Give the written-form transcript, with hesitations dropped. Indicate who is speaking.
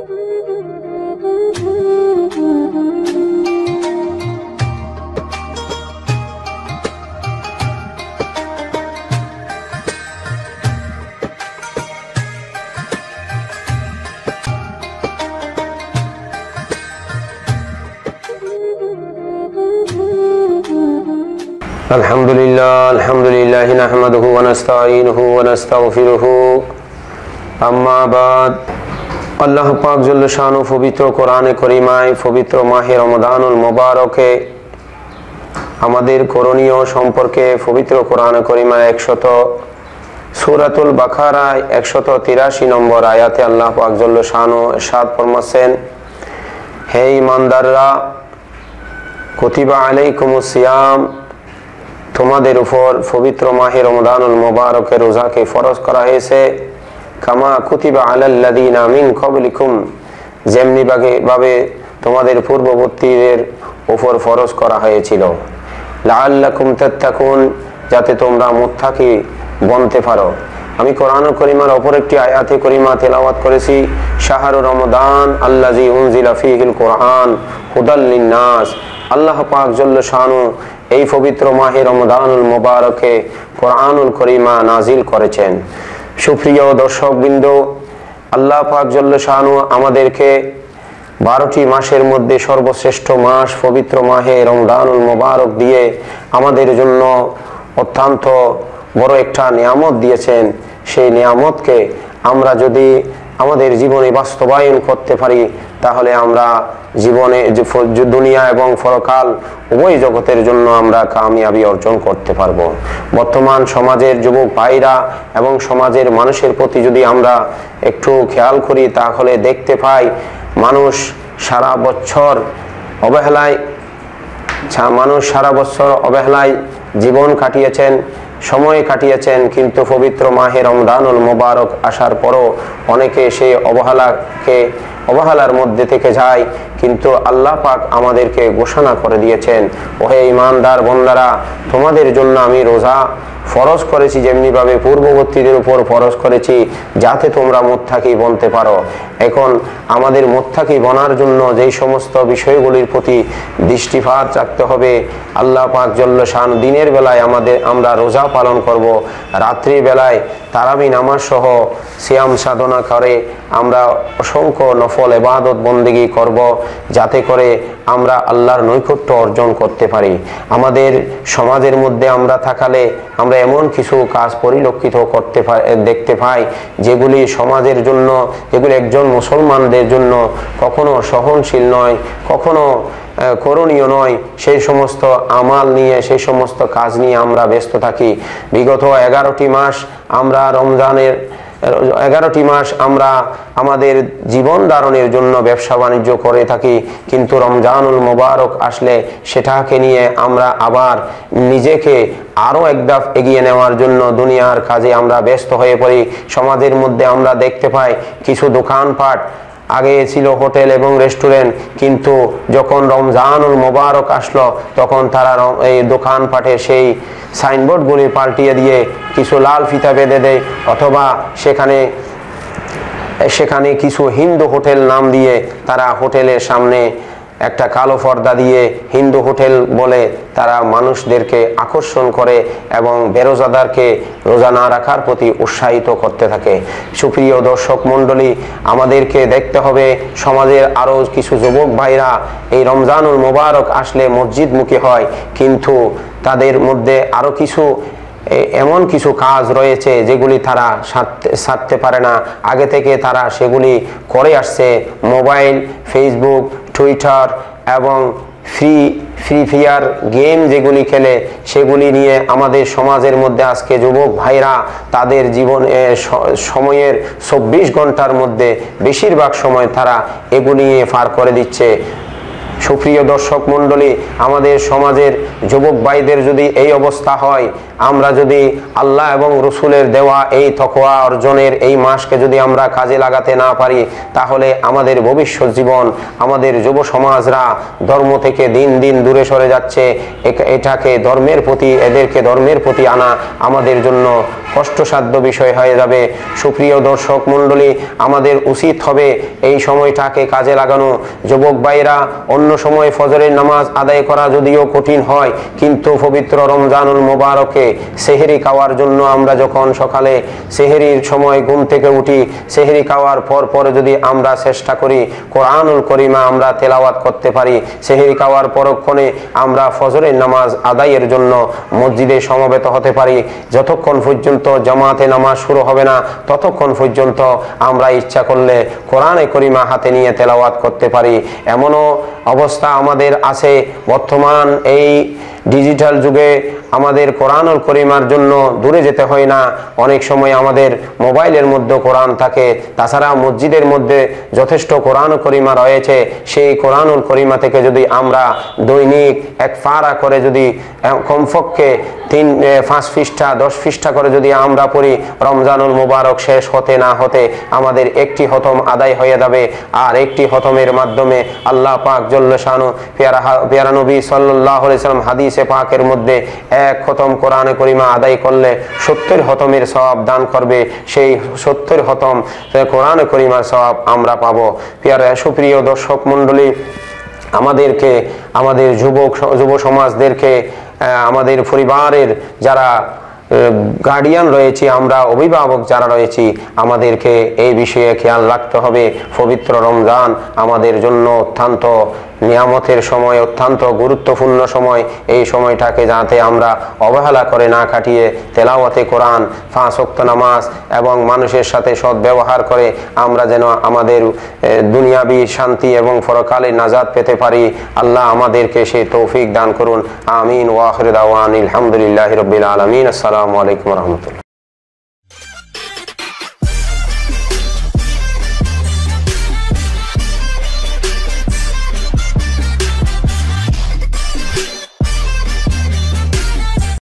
Speaker 1: अल्हम्दुलिल्लाह नहमदुहु व नस्तईनुहु व नस्तगफिरुहु अम्मा बाद। अल्लाह पाक जल्ल शानु पवित्र कुरान करीमाय पवित्र माहे रमजानुल मुबारके आमादेर करणीय सम्पर्के पवित्र कुरान करीमाय 100 सूरतुल बाकाराय 183 नम्बर आयाते अल्लाह पाक जल्ल शानु इरशाद फरमाচ্ছেন, हे ईमानदाररा कुतिबा अलैकुमुस सियाम, তোমাদের উপর পবিত্র মাহে রমজানুল মুবারকের রোজাকে ফরজ করা হয়েছে, কামা কুতিবা আলাল্লাযিনা মিন ক্বাবলিকুম, যেমনি ভাবে তোমাদের পূর্ববর্তীদের উপর ফরজ করা হয়েছিল, লাআল্লাকুম তাত্তাকুন, যাতে তোমরা মুত্তাকি বনতে পারো। আমি কোরআনুল কারীমের অপর একটি আয়াতে কারীমা তেলাওয়াত করেছি, শাহরু রমাদান আল্লাযী উনজিলা ফীহিল কুরআন হুদাল লিন-নাস। আল্লাহ পাক জল্ল শানু এই পবিত্র মাহে রমজানুল মুবারকে কোরআনুল কারীমা নাজিল করেছেন। সুপ্রিয় দর্শকবৃন্দ, আল্লাহ পাক জল্ল শানু আমাদেরকে 12টি মাসের মধ্যে সর্বশ্রেষ্ঠ মাস পবিত্র মাহে রমজানুল মুবারক দিয়ে আমাদের জন্য অত্যন্ত বড় একটা নিয়ামত দিয়েছেন। সেই নিয়ামতকে আমরা যদি আমাদের জীবনে বাস্তবায়ন করতে পারি, তাহলে আমরা জীবনে দুনিয়া এবং পরকাল উভয় জগতের জন্য আমরা কামিয়াবি অর্জন করতে পারবো। বর্তমান সমাজের যুবক ভাইরা এবং সমাজের মানুষের প্রতি যদি আমরা একটু খেয়াল করি, তাহলে দেখতে পাই মানুষ সারা বছর অবহেলায় জীবন কাটিয়েছেন, সময় কাটিয়েছেন, কিন্তু পবিত্র মাহে রমজানুল মুবারক আসার পরও অনেকে সেই অবহেলার মধ্যে থেকে যায়। কিন্তু আল্লাহ পাক আমাদেরকে ঘোষণা করে দিয়েছেন, ওহে ঈমানদার বান্দারা, তোমাদের জন্য আমি রোজা ফরজ করেছি, যেমনি ভাবে পূর্ববর্তীদের উপর ফরজ করেছি, যাতে তোমরা মুত্তাকি বনতে পারো। এখন আমাদের মুত্তাকি বনার জন্য যেই সমস্ত বিষয়গুলির প্রতি দৃষ্টিপাত রাখতে হবে, আল্লাহ পাক জল্ল শান দিনের বেলায় আমরা রোজা পালন করব, রাত্রির বেলায় তারাবি নামাজ সহ সিয়াম সাধনা করে আমরা অসংখ্য নফল ইবাদত বন্দেগী করব, যাতে করে আমরা আল্লাহর নৈকট্য অর্জন করতে পারি। আমাদের সমাজের মধ্যে আমরা থাকালে আমরা এমন কিছু কাজ পরিলক্ষিত দেখতে পাই, যেগুলি সমাজের জন্য, যেগুলি একজন মুসলমানদের জন্য কখনো সহনশীল নয়, কখনো করণীয় নয়। সেই সমস্ত আমাল নিয়ে, সেই সমস্ত কাজ নিয়ে আমরা ব্যস্ত থাকি। বিগত 11টি মাস আমরা আমরা আমাদের জীবন ধারণের জন্য ব্যবসা বাণিজ্য করে থাকি, কিন্তু রমজানুল মুবারক আসলে সেটাকে নিয়ে আমরা আবার নিজেকে আরো এক ধাপ এগিয়ে নেওয়ার জন্য দুনিয়ার কাজে আমরা ব্যস্ত হয়ে পড়ি। সমাজের মধ্যে আমরা দেখতে পাই কিছু দোকানপাট, আগে ছিল হোটেল এবং রেস্টুরেন্ট, কিন্তু যখন রমজানুল মুবারক আসলো তখন তারা এই দোকানপাটে সেই সাইনবোর্ডগুলি পাল্টিয়ে দিয়ে কিছু লাল ফিতা বেঁধে দেয়, অথবা সেখানে কিছু হিন্দু হোটেল নাম দিয়ে তারা হোটেলের সামনে একটা কালো পর্দা দিয়ে হিন্দু হোটেল বলে তারা মানুষদেরকে আকর্ষণ করে এবং বেরোজাদারকে রোজা না রাখার প্রতি উৎসাহিত করতে থাকে। সুপ্রিয় দর্শক মণ্ডলী, আমাদেরকে দেখতে হবে সমাজের আরও কিছু যুবক ভাইরা এই রমজানুল মুবারক আসলে মসজিদমুখী হয়, কিন্তু তাদের মধ্যে আরও এমন কিছু কাজ রয়েছে যেগুলি তারা ছাড়তে পারে না। আগে থেকে তারা সেগুলি করে আসছে। মোবাইল, ফেসবুক, টুইটার এবং ফ্রি ফায়ার গেম যেগুলি খেলে, সেগুলি নিয়ে আমাদের সমাজের মধ্যে আজকে যুবক ভাইরা তাদের সময়ের 24 ঘন্টার মধ্যে বেশিরভাগ সময় তারা এগুলি নিয়ে পার করে দিচ্ছে। সুপ্রিয় দর্শক মণ্ডলী, আমাদের সমাজের যুবক ভাইদের যদি এই অবস্থা হয়, আমরা যদি আল্লাহ এবং রসুলের দেওয়া এই তাকওয়া অর্জনের এই মাসকে যদি আমরা কাজে লাগাতে না পারি, তাহলে আমাদের ভবিষ্যৎ জীবন, আমাদের যুব সমাজরা ধর্ম থেকে দিন দিন দূরে সরে যাচ্ছে। এদেরকে ধর্মের প্রতি আনা আমাদের জন্য কষ্টসাধ্য বিষয় হয়ে যাবে। সুপ্রিয় দর্শক মণ্ডলী, আমাদের উচিত হবে এই সময়টাকে কাজে লাগানো। যুবক ভাইরা, অন্য সময় ফজরের নামাজ আদায় করা যদিও কঠিন হয়, কিন্তু পবিত্র রমজানুল মোবারকে সেহরি খাওয়ার জন্য আমরা যখন সকালে সেহরির সময় ঘুম থেকে উঠি, সেহরি খাওয়ার পর যদি আমরা চেষ্টা করি কোরআনুল করিমা আমরা তেলাওয়াত করতে পারি, সেহরি খাওয়ার পরক্ষণে আমরা ফজরের নামাজ আদায়ের জন্য মসজিদে সমবেত হতে পারি, যতক্ষণ পর্যন্ত জামাতে নামাজ শুরু হবে না ততক্ষণ পর্যন্ত আমরা ইচ্ছা করলে কোরআনে করিমা হাতে নিয়ে তেলাওয়াত করতে পারি। এমনও অবস্থা আমাদের আছে বর্তমান এই ডিজিটাল যুগে। আমাদের কোরআনুল করিমার জন্য দূরে যেতে হয় না, অনেক সময় আমাদের মোবাইলের মধ্যে কোরআন থাকে। তাছাড়া মসজিদের মধ্যে যথেষ্ট কোরআনুল করিমা রয়েছে, সেই কোরআনুল করিমা থেকে যদি আমরা দৈনিক এক পারা করে যদি কমপক্ষে 5 পৃষ্ঠা 10 পৃষ্ঠা করে যদি আমরা পড়ি, রমজানুল মুবারক শেষ হতে না হতে আমাদের একটি খতম আদায় হয়ে যাবে। আর একটি খতমের মাধ্যমে আল্লাহ পাক জল্লে শানু পেয়ারা নবী সাল্লাল্লাহু আলাইহি সাল্লাম হাদিসে পাকের মধ্যে এক খতম কোরআনে করিমা আদায় করলে 70 খতমের সওয়াব দান করবে। সেই 70 খতম কোরআনে করিমার সওয়াব আমরা পাবো। সুপ্রিয় দর্শক মণ্ডলী, আমাদেরকে, আমাদের যুব সমাজদেরকে, আমাদের পরিবারের যারা গার্ডিয়ান রয়েছে, আমরা অভিভাবক যারা রয়েছি, আমাদেরকে এই বিষয়ে খেয়াল রাখতে হবে। পবিত্র রমজান আমাদের জন্য অত্যন্ত নিয়ামতের সময়, অত্যন্ত গুরুত্বপূর্ণ সময়। এই সময়টাকে যাতে আমরা অবহেলা করে না কাটিয়ে তেলাওয়াতে কোরআন, 5 ওয়াক্ত নামাজ এবং মানুষের সাথে সদ্ব্যবহার করে আমরা যেন আমাদের দুনিয়াবী শান্তি এবং পরকালে নাজাত পেতে পারি। আল্লাহ আমাদেরকে সেই তৌফিক দান করুন। আমিন। ওয়া আখিরু দাওয়ানা আলহামদুলিল্লাহি রাব্বিল আলামিন। আসসালামু আলাইকুম ওয়া রাহমাতুল্লাহ।